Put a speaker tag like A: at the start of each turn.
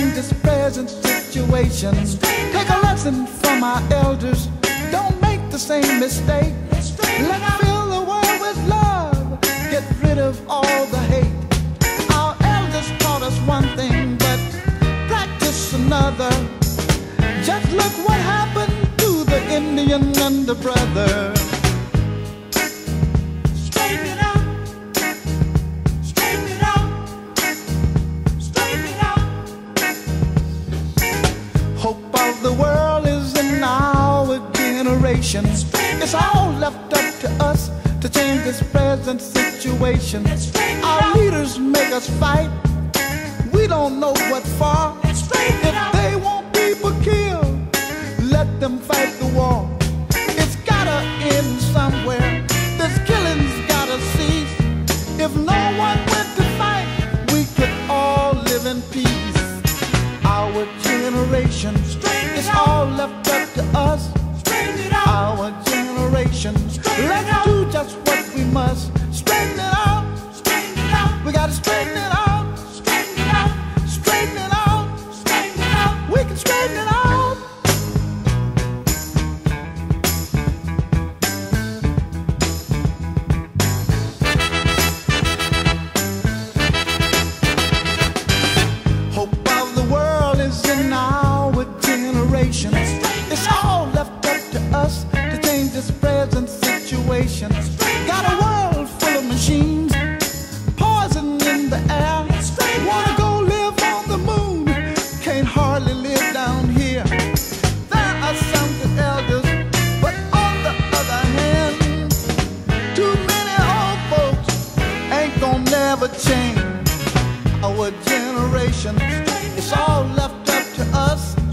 A: change this present situation. Take a lesson from our elders. Don't make the same mistake. Let's fill the world with love. Get rid of all the hate. Our elders taught us one thing, but practice another. Just look what happened to the Indian and the brother.
B: Straighten it out. Straighten it out. Straighten it out.
A: Hope of the world is in our generation. It's all left up to us to change this present situation. Our leaders make us fight. We don't know what for. If they want people killed, let them fight the war. It's gotta end somewhere. This killing's gotta cease. If no one went to fight, we could all live in peace. Our generation, it's all left up to us. Our generation, let's do just what we must. Straighten it out. We gotta straighten it out. Straighten it out. We can straighten it out. Hope of the world is in our generation. It's all left up to us to change this present situation. Got a world full of machines, poison in the air. Wanna go live on the moon, can't hardly live down here. There are some good elders, but on the other hand, too many old folks ain't gonna never change. Our generation, it's all left up to us.